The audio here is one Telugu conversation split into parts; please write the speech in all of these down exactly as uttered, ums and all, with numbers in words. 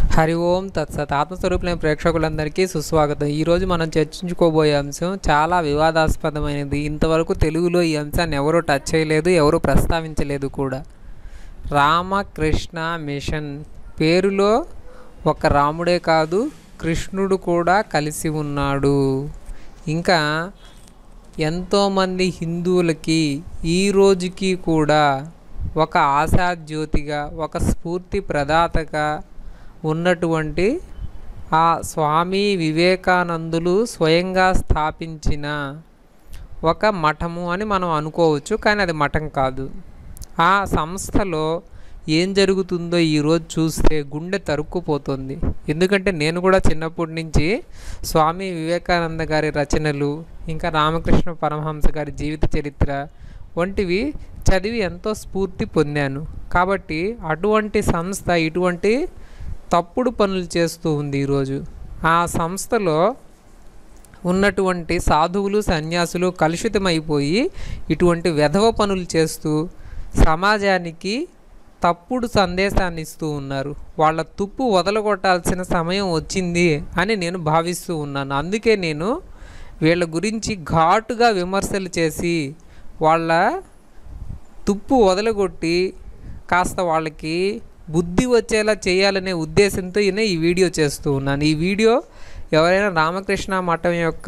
హరి ఓం తత్సత్. ఆత్మస్వరూపులైన ప్రేక్షకులందరికీ సుస్వాగతం. ఈరోజు మనం చర్చించుకోబోయే అంశం చాలా వివాదాస్పదమైనది. ఇంతవరకు తెలుగులో ఈ అంశాన్ని ఎవరూ టచ్ చేయలేదు, ఎవరూ ప్రస్తావించలేదు కూడా. రామకృష్ణ మిషన్ పేరులో ఒక రాముడే కాదు, కృష్ణుడు కూడా కలిసి ఉన్నాడు. ఇంకా ఎంతోమంది హిందువులకి ఈ రోజుకి కూడా ఒక ఆశాజ్యోతిగా, ఒక స్ఫూర్తి ప్రదాతగా ఉన్నటువంటి ఆ స్వామి వివేకానందులు స్వయంగా స్థాపించిన ఒక మఠము అని మనం అనుకోవచ్చు. కానీ అది మఠం కాదు. ఆ సంస్థలో ఏం జరుగుతుందో ఈరోజు చూస్తే గుండె తరుక్కుపోతుంది. ఎందుకంటే నేను కూడా చిన్నప్పటి నుంచి స్వామి వివేకానంద గారి రచనలు, ఇంకా రామకృష్ణ పరమహంస గారి జీవిత చరిత్ర వంటివి చదివి ఎంతో స్ఫూర్తి పొందాను. కాబట్టి అటువంటి సంస్థ ఇటువంటి తప్పుడు పనులు చేస్తూ ఉంది. ఈరోజు ఆ సంస్థలో ఉన్నటువంటి సాధువులు, సన్యాసులు కలుషితమైపోయి ఇటువంటి వెధవ పనులు చేస్తూ సమాజానికి తప్పుడు సందేశాన్ని ఇస్తూ ఉన్నారు. వాళ్ళ తుప్పు వదలగొట్టాల్సిన సమయం వచ్చింది అని నేను భావిస్తూ ఉన్నాను. అందుకే నేను వీళ్ళ గురించి ఘాటుగా విమర్శలు చేసి వాళ్ళ తుప్పు వదలగొట్టి కాస్త వాళ్ళకి బుద్ధి వచ్చేలా చేయాలనే ఉద్దేశంతో ఈయన ఈ వీడియో చేస్తూ ఉన్నాను. ఈ వీడియో ఎవరైనా రామకృష్ణ మఠం యొక్క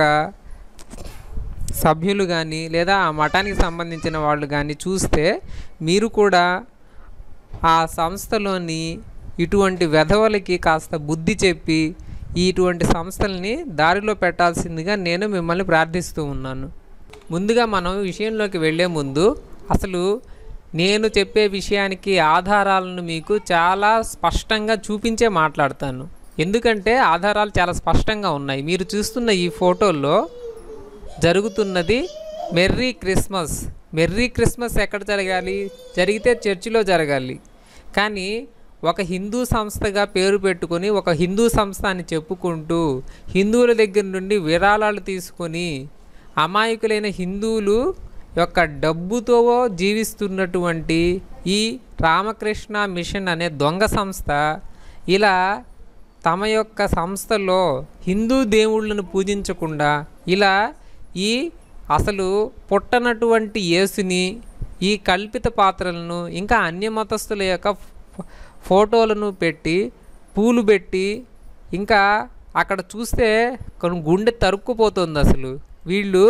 సభ్యులు కానీ లేదా ఆ మఠానికి సంబంధించిన వాళ్ళు కానీ చూస్తే మీరు కూడా ఆ సంస్థలోని ఇటువంటి వెధవలకి కాస్త బుద్ధి చెప్పి ఇటువంటి సంస్థల్ని దారిలో పెట్టాల్సిందిగా నేను మిమ్మల్ని ప్రార్థిస్తూ ఉన్నాను. ముందుగా మనం విషయంలోకి వెళ్ళే ముందు అసలు నేను చెప్పే విషయానికి ఆధారాలను మీకు చాలా స్పష్టంగా చూపించే మాట్లాడతాను. ఎందుకంటే ఆధారాలు చాలా స్పష్టంగా ఉన్నాయి. మీరు చూస్తున్న ఈ ఫోటోల్లో జరుగుతున్నది మెర్రీ క్రిస్మస్. మెర్రీ క్రిస్మస్ ఎక్కడ జరగాలి? జరిగితే చర్చిలో జరగాలి. కానీ ఒక హిందూ సంస్థగా పేరు పెట్టుకొని ఒక హిందూ సంస్థ అని చెప్పుకుంటూ హిందువుల దగ్గర నుండి విరాళాలు తీసుకొని అమాయకులైన హిందువులు యొక్క డబ్బుతో జీవిస్తున్నటువంటి ఈ రామకృష్ణ మిషన్ అనే దొంగ సంస్థ ఇలా తమ యొక్క సంస్థలో హిందూ దేవుళ్ళను పూజించకుండా ఇలా ఈ అసలు పుట్టనటువంటి యేసుని, ఈ కల్పిత పాత్రలను, ఇంకా అన్య మతస్థుల యొక్క ఫోటోలను పెట్టి పూలు పెట్టి ఇంకా అక్కడ చూస్తే కొన్ని గుండె తరుక్కుపోతుంది. అసలు వీళ్ళు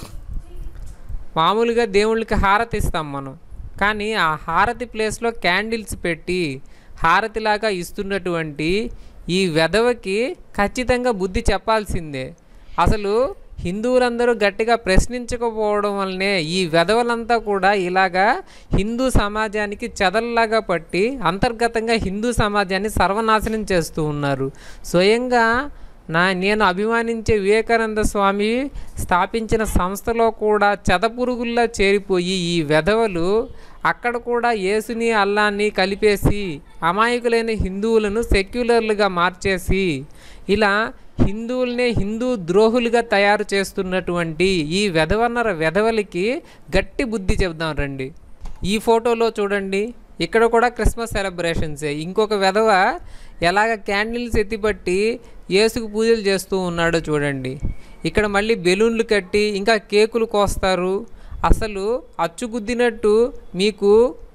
మామూలుగా దేవుళ్ళకి హారతి ఇస్తాం మనం, కానీ ఆ హారతి ప్లేస్లో క్యాండిల్స్ పెట్టి హారతిలాగా ఇస్తున్నటువంటి ఈ వెధవకి ఖచ్చితంగా బుద్ధి చెప్పాల్సిందే. అసలు హిందువులందరూ గట్టిగా ప్రశ్నించకపోవడం వల్లనే ఈ వెధవలంతా కూడా ఇలాగా హిందూ సమాజానికి చెదల్లాగా పట్టి అంతర్గతంగా హిందూ సమాజాన్ని సర్వనాశనం చేస్తూ ఉన్నారు. స్వయంగా నా నేను అభిమానించే వివేకానంద స్వామి స్థాపించిన సంస్థలో కూడా చెదపురుగుల్లా చేరిపోయి ఈ వెధవలు అక్కడ కూడా యేసుని అల్లాన్ని కలిపేసి అమాయకులైన హిందువులను సెక్యులర్లుగా మార్చేసి ఇలా హిందువులనే హిందూ ద్రోహులుగా తయారు చేస్తున్నటువంటి ఈ వెధవన్నర వెధవలకి గట్టి బుద్ధి చెబుదాం రండి. ఈ ఫోటోలో చూడండి, ఇక్కడ కూడా క్రిస్మస్ సెలబ్రేషన్సే. ఇంకొక వెధవ ఎలాగ క్యాండిల్స్ ఎత్తిపట్టి యేసుకు పూజలు చేస్తూ ఉన్నాడో చూడండి. ఇక్కడ మళ్ళీ బెలూన్లు కట్టి ఇంకా కేకులు కోస్తారు. అసలు అచ్చుగుద్దినట్టు మీకు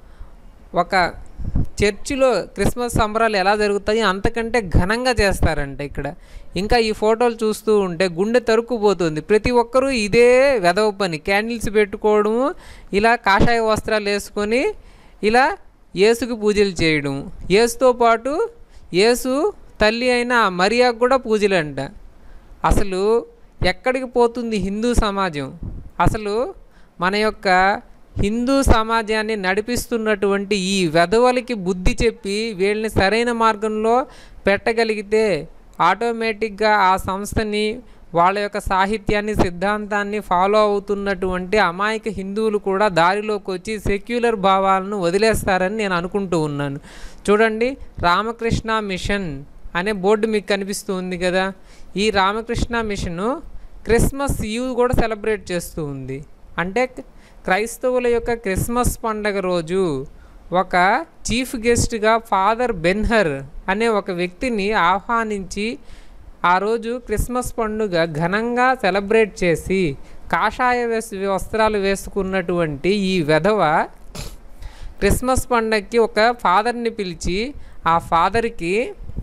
ఒక చర్చిలో క్రిస్మస్ సంబరాలు ఎలా జరుగుతాయి అంతకంటే ఘనంగా చేస్తారంట ఇక్కడ. ఇంకా ఈ ఫోటోలు చూస్తూ ఉంటే గుండె తరుక్కుపోతుంది. ప్రతి ఒక్కరూ ఇదే వెధవ పని, క్యాండిల్స్ పెట్టుకోవడము, ఇలా కాషాయ వస్త్రాలు వేసుకొని ఇలా యేసుకు పూజలు చేయడం. యేసుతో పాటు యేసు తల్లి అయిన మరియాకు కూడా పూజలంట. అసలు ఎక్కడికి పోతుంది హిందూ సమాజం? అసలు మన యొక్క హిందూ సమాజాన్ని నడిపిస్తున్నటువంటి ఈ వెధవలకి బుద్ధి చెప్పి వీళ్ళని సరైన మార్గంలో పెట్టగలిగితే ఆటోమేటిక్గా ఆ సంస్థని, వాళ్ళ యొక్క సాహిత్యాన్ని, సిద్ధాంతాన్ని ఫాలో అవుతున్నటువంటి అమాయక హిందువులు కూడా దారిలోకి వచ్చి సెక్యులర్ భావాలను వదిలేస్తారని నేను అనుకుంటూ ఉన్నాను. చూడండి, రామకృష్ణ మిషన్ అనే బోర్డు మీకు కనిపిస్తూ ఉంది కదా. ఈ రామకృష్ణ మిషను క్రిస్మస్ ఈవ్ కూడా సెలబ్రేట్ చేస్తూ ఉంది. అంటే క్రైస్తవుల యొక్క క్రిస్మస్ పండగ రోజు ఒక చీఫ్ గెస్ట్గా ఫాదర్ బెన్హర్ అనే ఒక వ్యక్తిని ఆహ్వానించి ఆ రోజు క్రిస్మస్ పండుగ ఘనంగా సెలబ్రేట్ చేసి కాషాయ వస్త్రాలు వేసుకున్నటువంటి ఈ వెధవ క్రిస్మస్ పండుగకి ఒక ఫాదర్ని పిలిచి ఆ ఫాదర్కి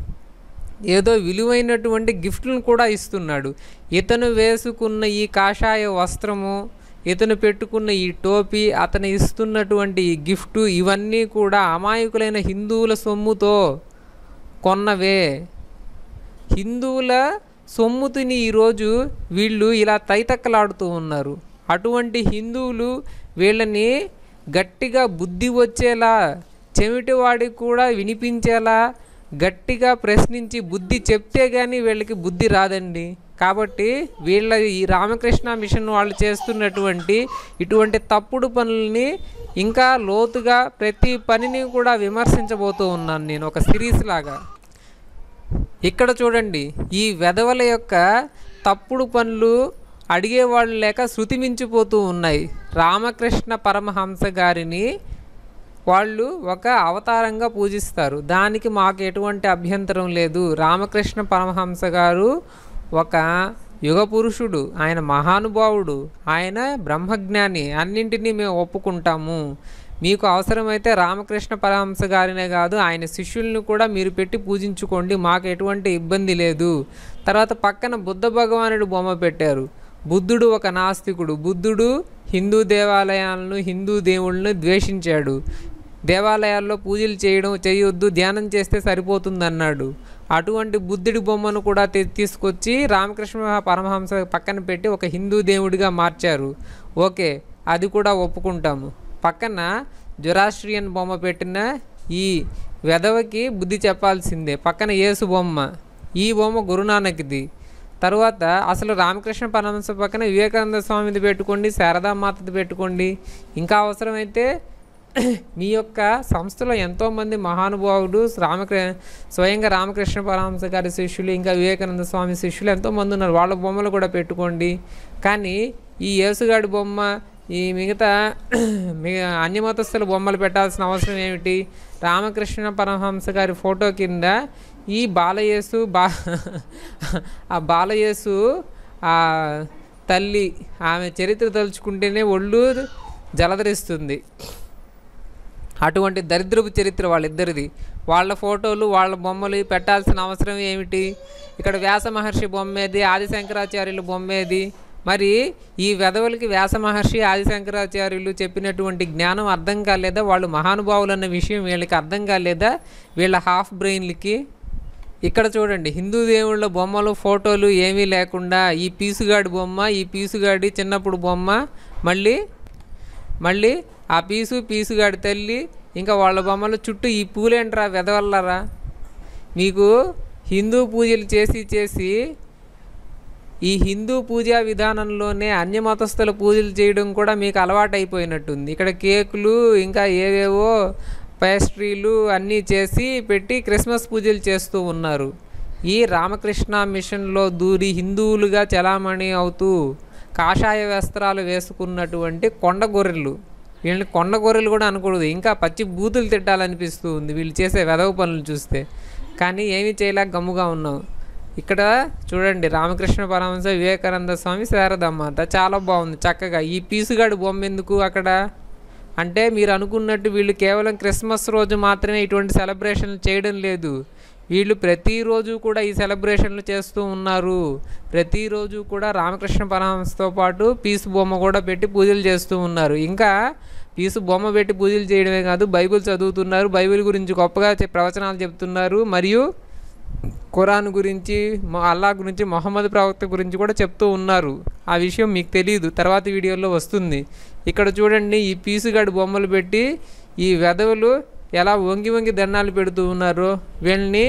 ఏదో విలువైనటువంటి గిఫ్ట్లను కూడా ఇస్తున్నాడు. ఇతను వేసుకున్న ఈ కాషాయ వస్త్రము, ఇతను పెట్టుకున్న ఈ టోపీ, అతను ఇస్తున్నటువంటి ఈ గిఫ్టు ఇవన్నీ కూడా అమాయకులైన హిందువుల సొమ్ముతో కొన్నవే. హిందువుల సొమ్ముతిని ఈరోజు వీళ్ళు ఇలా తైతక్కలాడుతూ ఉన్నారు. అటువంటి హిందువులు వీళ్ళని గట్టిగా బుద్ధి వచ్చేలా, చెవిటివాడికి కూడా వినిపించేలా గట్టిగా ప్రశ్నించి బుద్ధి చెప్తే కానీ వీళ్ళకి బుద్ధి రాదండి. కాబట్టి వీళ్ళ ఈ రామకృష్ణ మిషన్ వాళ్ళు చేస్తున్నటువంటి ఇటువంటి తప్పుడు పనులని ఇంకా లోతుగా ప్రతి పనిని కూడా విమర్శించబోతూ ఉన్నాను నేను ఒక సిరీస్ లాగా. ఇక్కడ చూడండి, ఈ వెధవల యొక్క తప్పుడు పనులు అడిగేవాళ్ళు లేక శృతి మించిపోతూ ఉన్నాయి. రామకృష్ణ పరమహంస గారిని వాళ్ళు ఒక అవతారంగా పూజిస్తారు, దానికి మాకు ఎటువంటి అభ్యంతరం లేదు. రామకృష్ణ పరమహంస గారు ఒక యుగ పురుషుడు, ఆయన మహానుభావుడు, ఆయన బ్రహ్మజ్ఞాని, అన్నింటినీ మేము ఒప్పుకుంటాము. మీకు అవసరమైతే రామకృష్ణ పరమహంస గారినే కాదు ఆయన శిష్యుల్ని కూడా మీరు పెట్టి పూజించుకోండి, మాకు ఎటువంటి ఇబ్బంది లేదు. తర్వాత పక్కన బుద్ధ భగవానుడు బొమ్మ పెట్టారు. బుద్ధుడు ఒక నాస్తికుడు. బుద్ధుడు హిందూ దేవాలయాలను, హిందూ దేవుళ్ళను ద్వేషించాడు. దేవాలయాల్లో పూజలు చేయడం చేయొద్దు, ధ్యానం చేస్తే సరిపోతుంది అన్నాడు. అటువంటి బుద్ధుడి బొమ్మను కూడా తీసుకొచ్చి రామకృష్ణ పరమహంస పక్కన పెట్టి ఒక హిందూ దేవుడిగా మార్చారు. ఓకే, అది కూడా ఒప్పుకుంటాము. పక్కన జొరాస్ట్రియన్ బొమ్మ పెట్టిన ఈ వెధవకి బుద్ధి చెప్పాల్సిందే. పక్కన యేసు బొమ్మ, ఈ బొమ్మ గురునానక్ది. తర్వాత అసలు రామకృష్ణ పరమహంస పక్కన వివేకానంద స్వామిది పెట్టుకోండి, శారదామాతది పెట్టుకోండి. ఇంకా అవసరమైతే మీ యొక్క సంస్థలో ఎంతోమంది మహానుభావుడు రామకృ స్వయంగా రామకృష్ణ పరమహంస గారి శిష్యులు, ఇంకా వివేకానంద స్వామి శిష్యులు ఎంతోమంది ఉన్నారు, వాళ్ళ బొమ్మలు కూడా పెట్టుకోండి. కానీ ఈ యేసుగాడి బొమ్మ, ఈ మిగతా అన్యమతస్థుల బొమ్మలు పెట్టాల్సిన అవసరం ఏమిటి? రామకృష్ణ పరమహంస గారి ఫోటో కింద ఈ బాలయేసు బా ఆ బాలయేసు ఆ తల్లి ఆమె చరిత్ర తలుచుకుంటేనే ఒళ్ళు జలధరిస్తుంది. అటువంటి దరిద్రపు చరిత్ర వాళ్ళిద్దరిది. వాళ్ళ ఫోటోలు, వాళ్ళ బొమ్మలు పెట్టాల్సిన అవసరం ఏమిటి? ఇక్కడ వ్యాస మహర్షి బొమ్మేది, ఆదిశంకరాచార్యుల బొమ్మేది? మరి ఈ వెధవలకి వ్యాస మహర్షి, ఆదిశంకరాచార్యులు చెప్పినటువంటి జ్ఞానం అర్థం కాలేదా? వాళ్ళు మహానుభావులు అన్న విషయం వీళ్ళకి అర్థం కాలేదా? వీళ్ళ హాఫ్ బ్రెయిన్లకి. ఇక్కడ చూడండి, హిందూ దేవుళ్ళ బొమ్మలు, ఫోటోలు ఏమీ లేకుండా ఈ పీసుగాడి బొమ్మ, ఈ పీసుగాడి చిన్నప్పుడు బొమ్మ, మళ్ళీ మళ్ళీ ఆ పీసు పీసుగాడి తల్లి, ఇంకా వాళ్ళ బొమ్మల చుట్టూ ఈ పూలేంట్రా వెదవల్లరా? మీకు హిందూ పూజలు చేసి చేసి ఈ హిందూ పూజా విధానంలోనే అన్యమతస్థుల పూజలు చేయడం కూడా మీకు అలవాటు అయిపోయినట్టుంది. ఇక్కడ కేకులు, ఇంకా ఏవేవో పేస్ట్రీలు అన్నీ చేసి పెట్టి క్రిస్మస్ పూజలు చేస్తూ ఉన్నారు. ఈ రామకృష్ణ మిషన్లో దూరి హిందువులుగా చలామణి అవుతూ కాషాయ వస్త్రాలు వేసుకున్నటువంటి కొండ గొర్రెలు, వీళ్ళని కొండ గొర్రెలు కూడా అనకూడదు, ఇంకా పచ్చి బూతులు తిట్టాలనిపిస్తూ ఉంది వీళ్ళు చేసే వెధవ పనులు చూస్తే. కానీ ఏమీ చేయలేక గమ్ముగా ఉన్నాం. ఇక్కడ చూడండి, రామకృష్ణ పరమహంస, వివేకానంద స్వామి, శారదమాత చాలా బాగుంది చక్కగా. ఈ పీసుగాడు బొమ్మ ఎందుకు అక్కడ అంటే మీరు అనుకున్నట్టు వీళ్ళు కేవలం క్రిస్మస్ రోజు మాత్రమే ఇటువంటి సెలబ్రేషన్లు చేయడం లేదు. వీళ్ళు ప్రతిరోజు కూడా ఈ సెలబ్రేషన్లు చేస్తూ ఉన్నారు. ప్రతిరోజు కూడా రామకృష్ణ పరమహంసతో పాటు పీసు బొమ్మ కూడా పెట్టి పూజలు చేస్తూ ఉన్నారు. ఇంకా పీసు బొమ్మ పెట్టి పూజలు చేయడమే కాదు, బైబిల్ చదువుతున్నారు, బైబిల్ గురించి గొప్పగా ప్రవచనాలు చెప్తున్నారు, మరియు ఖురాన్ గురించి, అల్లా గురించి, మొహమ్మద్ ప్రవక్త గురించి కూడా చెప్తూ ఉన్నారు. ఆ విషయం మీకు తెలియదు, తర్వాత వీడియోలో వస్తుంది. ఇక్కడ చూడండి, ఈ పీసుగాడి బొమ్మలు పెట్టి ఈ వెధవులు ఎలా వంగి వంగి దండాలు పెడుతూ ఉన్నారు. వీళ్ళని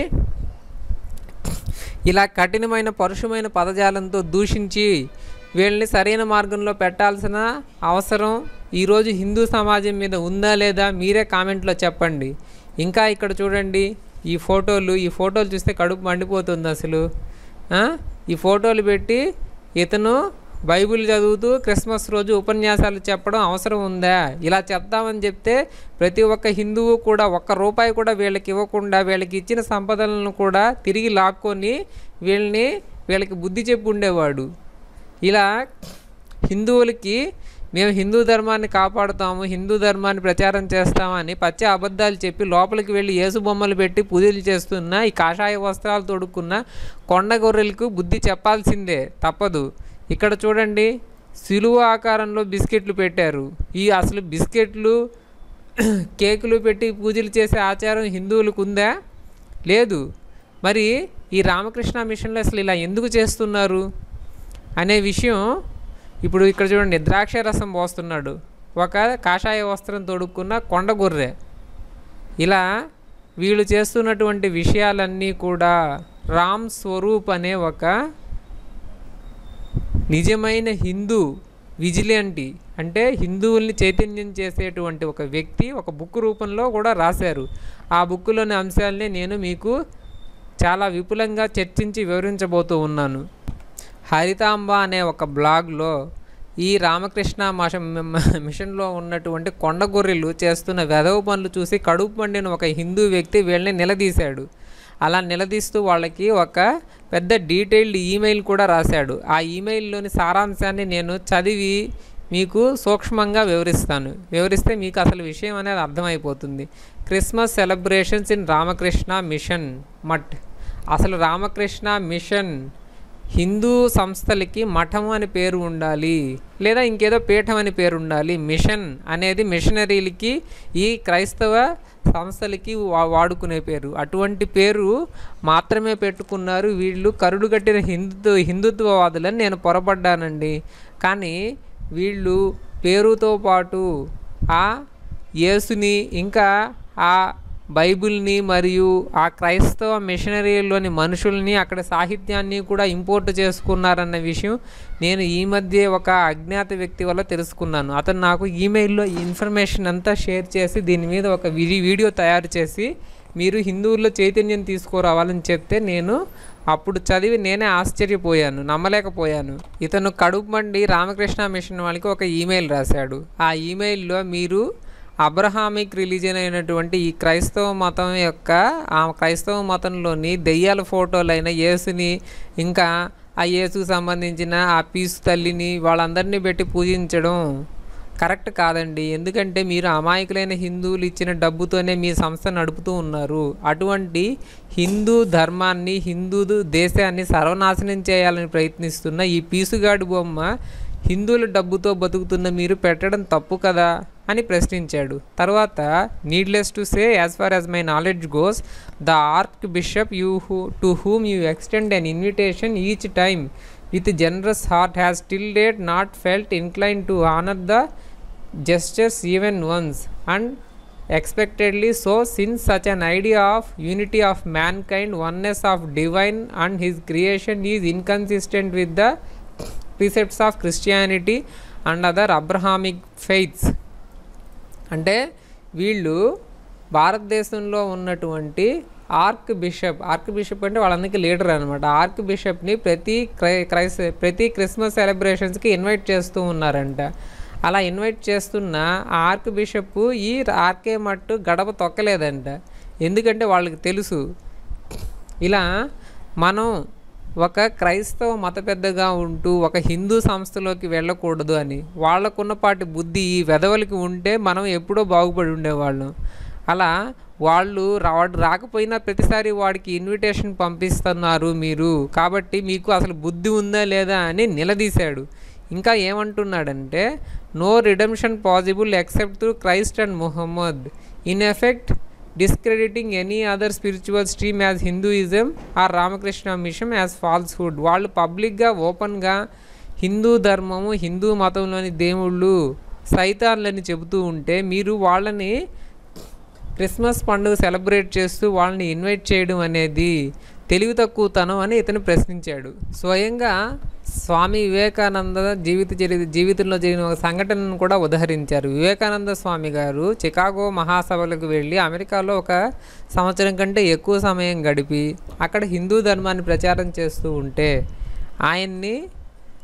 ఇలా కఠినమైన పరుషమైన పదజాలంతో దూషించి వీళ్ళని సరైన మార్గంలో పెట్టాల్సిన అవసరం ఈరోజు హిందూ సమాజం మీద ఉందా లేదా మీరే కామెంట్లో చెప్పండి. ఇంకా ఇక్కడ చూడండి, ఈ ఫోటోలు ఈ ఫోటోలు చూస్తే కడుపు మండిపోతుంది అసలు. ఈ ఫోటోలు పెట్టి ఇతను బైబిల్ చదువుతూ క్రిస్మస్ రోజు ఉపన్యాసాలు చెప్పడం అవసరం ఉందా? ఇలా చెప్తామని చెప్తే ప్రతి ఒక్క హిందువు కూడా ఒక్క రూపాయి కూడా వీళ్ళకి ఇవ్వకుండా వీళ్ళకి ఇచ్చిన సంపదలను కూడా తిరిగి లాక్కొని వీళ్ళని వీళ్ళకి బుద్ధి చెప్పి ఉండేవాడు. ఇలా హిందువులకి మేము హిందూ ధర్మాన్ని కాపాడుతాము, హిందూ ధర్మాన్ని ప్రచారం చేస్తామని పచ్చి అబద్ధాలు చెప్పి లోపలికి వెళ్ళి యేసు బొమ్మలు పెట్టి పూజలు చేస్తున్న ఈ కాషాయ వస్త్రాలు తొడుక్కున్న కొండ గొర్రెలకు బుద్ధి చెప్పాల్సిందే, తప్పదు. ఇక్కడ చూడండి, సిలువ ఆకారంలో బిస్కెట్లు పెట్టారు. ఈ అసలు బిస్కెట్లు కేకులు పెట్టి పూజలు చేసే ఆచారం హిందువులకు ఉందా? లేదు. మరి ఈ రామకృష్ణ మిషన్లో అసలు ఇలా ఎందుకు చేస్తున్నారు అనే విషయం ఇప్పుడు ఇక్కడ చూడండి. ద్రాక్ష రసం పోస్తున్నాడు ఒక కాషాయ వస్త్రం తొడుక్కున్న కొండ గొర్రె. ఇలా వీళ్ళు చేస్తున్నటువంటి విషయాలన్నీ కూడా రామ్ స్వరూప్ అనే ఒక నిజమైన హిందూ విజిలెంటీ, అంటే హిందువుల్ని చైతన్యం చేసేటువంటి ఒక వ్యక్తి ఒక బుక్ రూపంలో కూడా రాశారు. ఆ బుక్లోని అంశాలనే నేను మీకు చాలా విపులంగా చర్చించి వివరించబోతూ ఉన్నాను. హరితాంబ అనే ఒక బ్లాగ్లో ఈ రామకృష్ణ మిషన్లో ఉన్నటువంటి కొండ గొర్రెలు చేస్తున్న వెధవ పనులు చూసి కడుపు పండిన ఒక హిందూ వ్యక్తి వీళ్ళని నిలదీశాడు. అలా నిలదీస్తూ వాళ్ళకి ఒక పెద్ద డీటెయిల్డ్ ఈమెయిల్ కూడా రాశాడు. ఆ ఈమెయిల్లోని సారాంశాన్ని నేను చదివి మీకు సూక్ష్మంగా వివరిస్తాను. వివరిస్తే మీకు అసలు విషయం అనేది అర్థమైపోతుంది. Christmas celebrations in Ramakrishna mission Math. అసలు రామకృష్ణ మిషన్ హిందూ సంస్థలకి మఠం అని పేరు ఉండాలి, లేదా ఇంకేదో పీఠం అని పేరు ఉండాలి. మిషన్ అనేది మిషనరీలకి ఈ క్రైస్తవ సంస్థలకి వాడుకునే పేరు. అటువంటి పేరు మాత్రమే పెట్టుకున్నారు వీళ్ళు. కరుడు కట్టిన హిందుత్వ హిందుత్వవాదులని నేను పొరపడ్డానండి. కానీ వీళ్ళు పేరుతో పాటు ఆ యేసుని, ఇంకా ఆ బైబిల్ని, మరియు ఆ క్రైస్తవ మిషనరీలోని మనుషుల్ని, అక్కడ సాహిత్యాన్ని కూడా ఇంపోర్ట్ చేసుకున్నారన్న విషయం నేను ఈ మధ్య ఒక అజ్ఞాత వ్యక్తి వల్ల తెలుసుకున్నాను. అతను నాకు ఈమెయిల్లో ఈ ఇన్ఫర్మేషన్ అంతా షేర్ చేసి దీని మీద ఒక వీడియో తయారు చేసి మీరు హిందువుల్లో చైతన్యం తీసుకురావాలని చెప్తే నేను అప్పుడు చదివి నేనే ఆశ్చర్యపోయాను, నమ్మలేకపోయాను. ఇతను కడుపు మండి రామకృష్ణ మిషన్ వాళ్ళకి ఒక ఈమెయిల్ రాశాడు. ఆ ఈమెయిల్లో మీరు అబ్రహామిక్ రిలీజియన్ అయినటువంటి ఈ క్రైస్తవ మతం యొక్క ఆ క్రైస్తవ మతంలోని దెయ్యాల ఫోటోలైన యేసుని, ఇంకా ఆ యేసుకు సంబంధించిన ఆ పీసు తల్లిని వాళ్ళందరినీ పెట్టి పూజించడం కరెక్ట్ కాదండి. ఎందుకంటే మీరు అమాయకులైన హిందువులు ఇచ్చిన డబ్బుతోనే మీ సంస్థ నడుపుతూ ఉన్నారు. అటువంటి హిందూ ధర్మాన్ని, హిందూ దేశాన్ని సర్వనాశనం చేయాలని ప్రయత్నిస్తున్న ఈ పీసుగాడి బొమ్మ హిందువుల డబ్బుతో బతుకుతున్న మీరు పెట్టడం తప్పు కదా అని ప్రశ్నించాడు. తర్వాత needless to say, as far as my knowledge goes, the archbishop you who to whom you extend an invitation each time with generous heart has till date not felt inclined to honour the gestures even once, and expectedly so, since such an idea of unity of mankind, oneness of divine and his creation is inconsistent with the precepts of Christianity and other Abrahamic faiths. అంటే వీళ్ళు భారతదేశంలో ఉన్నటువంటి ఆర్క్ బిషప్, ఆర్క్ బిషప్ అంటే వాళ్ళందరికీ లీడర్ అనమాట. ఆర్క్ బిషప్ని ప్రతి క్రై క్రైస్ ప్రతి క్రిస్మస్ సెలబ్రేషన్స్కి ఇన్వైట్ చేస్తూ ఉన్నారంట. అలా ఇన్వైట్ చేస్తున్న ఆర్క్ బిషప్ ఈ ఆర్కే మట్టు గడప తొక్కలేదంట. ఎందుకంటే వాళ్ళకి తెలుసు ఇలా మనం ఒక క్రైస్తవ మత పెద్దగా ఉంటూ ఒక హిందూ సంస్థలోకి వెళ్ళకూడదు అని. వాళ్ళకున్నపాటి బుద్ధి ఈ వెధవలకి ఉంటే మనం ఎప్పుడో బాగుపడి ఉండేవాళ్ళం. అలా వాళ్ళు వాడు రాకపోయినా ప్రతిసారి వాడికి ఇన్విటేషన్ పంపిస్తున్నారు మీరు, కాబట్టి మీకు అసలు బుద్ధి ఉందా లేదా అని నిలదీశాడు. ఇంకా ఏమంటున్నాడంటే, no redemption possible except through Christ and Muhammad, in effect discrediting any other spiritual stream as Hinduism or Ramakrishna mission as falsehood. వాళ్ళు పబ్లిక్గా ఓపెన్గా హిందూ ధర్మము, హిందూ మతంలోని దేవుళ్ళు సైతాన్లని చెబుతూ ఉంటే మీరు వాళ్ళని క్రిస్మస్ పండుగ సెలబ్రేట్ చేస్తూ వాళ్ళని ఇన్వైట్ చేయడం అనేది తెలివి తక్కువతనం అని ఇతను ప్రశ్నించాడు. స్వయంగా స్వామి వివేకానంద జీవిత చరి జీవితంలో జరిగిన ఒక సంఘటనను కూడా ఉదహరించారు. వివేకానంద స్వామి గారు చికాగో మహాసభలకు వెళ్ళి అమెరికాలో ఒక సంవత్సరం కంటే ఎక్కువ సమయం గడిపి అక్కడ హిందూ ధర్మాన్ని ప్రచారం చేస్తూ ఉంటే ఆయన్ని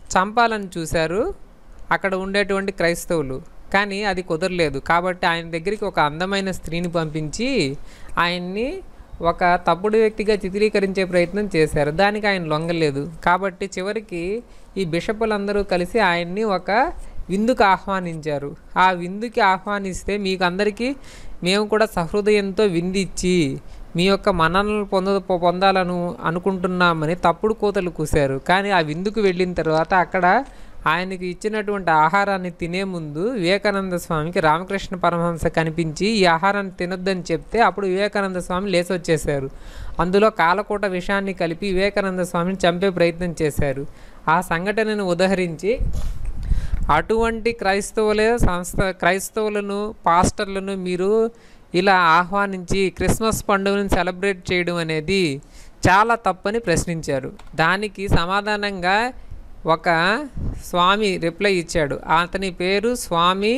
చంపాలని చూశారు అక్కడ ఉండేటువంటి క్రైస్తవులు. కానీ అది కుదరలేదు. కాబట్టి ఆయన దగ్గరికి ఒక అందమైన స్త్రీని పంపించి ఆయన్ని ఒక తప్పుడు వ్యక్తిగా చిత్రీకరించే ప్రయత్నం చేశారు. దానికి ఆయన లొంగలేదు. కాబట్టి చివరికి ఈ బిషపులందరూ కలిసి ఆయన్ని ఒక విందుకు ఆహ్వానించారు. ఆ విందుకి ఆహ్వానిస్తే మీకు అందరికీ మేము కూడా సహృదయంతో విందిచ్చి మీ యొక్క మన్ననలు పొంద పొందాలను అనుకుంటున్నామని తప్పుడు కూతలు కూశారు. కానీ ఆ విందుకు వెళ్ళిన తర్వాత అక్కడ ఆయనకి ఇచ్చినటువంటి ఆహారాన్ని తినే ముందు వివేకానంద స్వామికి రామకృష్ణ పరమహంస కనిపించి ఈ ఆహారాన్ని తినొద్దని చెప్తే అప్పుడు వివేకానంద స్వామి లేచి వచ్చేశారు. అందులో కాలకూట విషాన్ని కలిపి వివేకానంద స్వామిని చంపే ప్రయత్నం చేశారు. ఆ సంఘటనను ఉదహరించి అటువంటి క్రైస్తవులే సంస్థ క్రైస్తవులను పాస్టర్లను మీరు ఇలా ఆహ్వానించి క్రిస్మస్ పండుగను సెలబ్రేట్ చేయడం అనేది చాలా తప్పని ప్రశ్నించారు. దానికి సమాధానంగా ఒక స్వామి రిప్లై ఇచ్చాడు. అతని పేరు స్వామి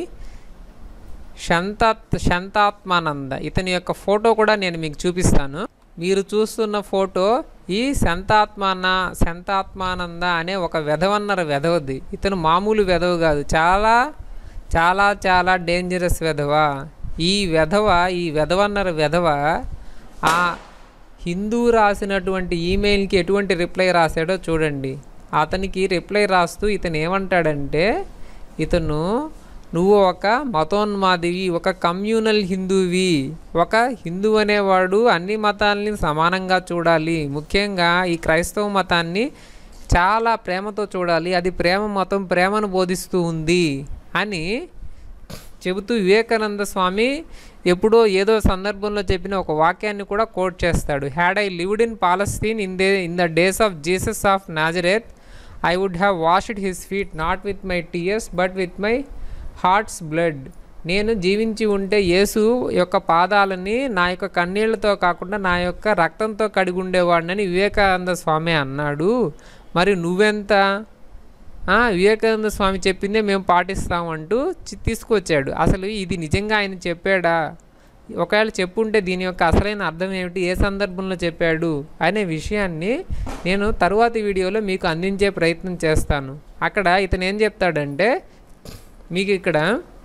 శంతాత్ శంతాత్మానంద. ఇతని యొక్క ఫోటో కూడా నేను మీకు చూపిస్తాను. మీరు చూస్తున్న ఫోటో ఈ శంతాత్మాన శంతాత్మానంద అనే ఒక వెధవన్నర వెధవది. ఇతను మామూలు వెధవ కాదు, చాలా చాలా చాలా డేంజరస్ వెధవ. ఈ వెధవ ఈ వెధవన్నర వెధవ ఆ హిందూ రాసినటువంటి ఈమెయిల్కి ఎటువంటి రిప్లై రాశాడో చూడండి. అతనికి రిప్లై రాస్తూ ఇతను ఏమంటాడంటే, ఇతను నువ్వు ఒక మతోన్మాదివి, ఒక కమ్యూనల్ హిందూవి. ఒక హిందూ అనేవాడు అన్ని మతాలని సమానంగా చూడాలి, ముఖ్యంగా ఈ క్రైస్తవ మతాన్ని చాలా ప్రేమతో చూడాలి, అది ప్రేమ మతం, ప్రేమను బోధిస్తూ ఉంది అని చెబుతూ వివేకానంద స్వామి ఎప్పుడో ఏదో సందర్భంలో చెప్పిన ఒక వాక్యాన్ని కూడా కోట్ చేస్తాడు. Had I lived in Palestine in they in the days of Jesus of Nazareth I would have washed his feet not with my tears but with my heart's blood. నేను జీవించి ఉంటే యేసు యొక్క పాదాలని నా యొక్క కన్నీళ్లతో కాకుండా నా యొక్క రక్తంతో కడిగి ఉండేవాడినని వివేకానంద స్వామి అన్నాడు. మరి నువ్వెంత? వివేకానంద స్వామి చెప్పిందే మేము పాటిస్తామంటూ తీసుకొచ్చాడు. అసలు ఇది నిజంగా ఆయన చెప్పాడా? ఒకవేళ చెప్పుంటే దీని యొక్క అసలైన అర్థం ఏమిటి, ఏ సందర్భంలో చెప్పాడు అనే విషయాన్ని నేను తరువాతి వీడియోలో మీకు అందించే ప్రయత్నం చేస్తాను. అక్కడ ఇతను ఏం చెప్తాడంటే, మీకు ఇక్కడ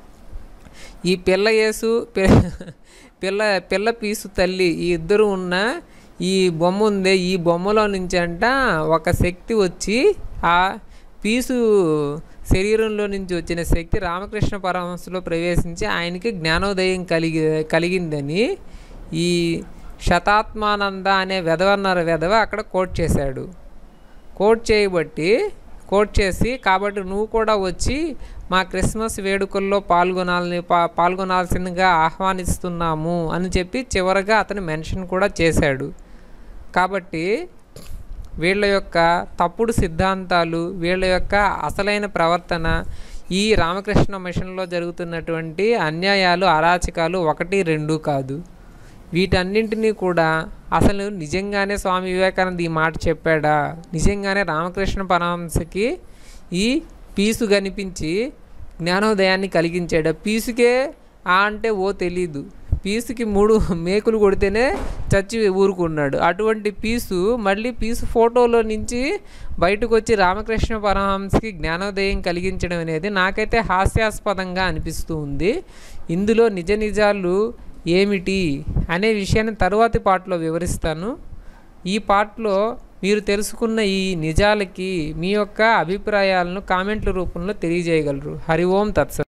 ఈ పిల్ల యేసు పిల్ల పిల్ల పీసు తల్లి ఈ ఇద్దరు ఉన్న ఈ బొమ్మ ఉందే, ఈ బొమ్మలో నుంచి అంట ఒక శక్తి వచ్చి ఆ పీసు శరీరంలో నుంచి వచ్చిన శక్తి రామకృష్ణ పరమహంసలో ప్రవేశించి ఆయనకి జ్ఞానోదయం కలిగి కలిగిందని ఈ శతాత్మానంద అనే వెధవన్నర వెధవ అక్కడ కోట్ చేశాడు. కోట్ చేయబట్టి కోట్ చేసి కాబట్టి నువ్వు కూడా వచ్చి మా క్రిస్మస్ వేడుకల్లో పాల్గొనాలని పా పాల్గొనాల్సిందిగా ఆహ్వానిస్తున్నాము అని చెప్పి చివరగా అతను మెన్షన్ కూడా చేశాడు. కాబట్టి వీళ్ళ యొక్క తప్పుడు సిద్ధాంతాలు, వీళ్ళ యొక్క అసలైన ప్రవర్తన, ఈ రామకృష్ణ మిషన్లో జరుగుతున్నటువంటి అన్యాయాలు, అరాచకాలు ఒకటి రెండు కాదు. వీటన్నింటినీ కూడా అసలు నిజంగానే స్వామి వివేకానంద ఈ మాట చెప్పాడా, నిజంగానే రామకృష్ణ పరమహంసకి ఈ పీసు కనిపించి జ్ఞానోదయాన్ని కలిగించాడా? పీసుకే ఆ అంటే ఓ తెలీదు, పీసుకి మూడు మేకులు కొడితేనే చచ్చి ఊరుకున్నాడు. అటువంటి పీసు మళ్ళీ పీసు ఫోటోలో నుంచి బయటకు వచ్చి రామకృష్ణ పరమహంసకి జ్ఞానోదయం కలిగించడం అనేది నాకైతే హాస్యాస్పదంగా అనిపిస్తూ ఉంది. ఇందులో నిజ నిజాలు ఏమిటి అనే విషయాన్ని తరువాతి పార్ట్లో వివరిస్తాను. ఈ పార్ట్లో మీరు తెలుసుకున్న ఈ నిజాలకి మీ యొక్క అభిప్రాయాలను కామెంట్ల రూపంలో తెలియజేయగలరు. హరి ఓం తత్సత్.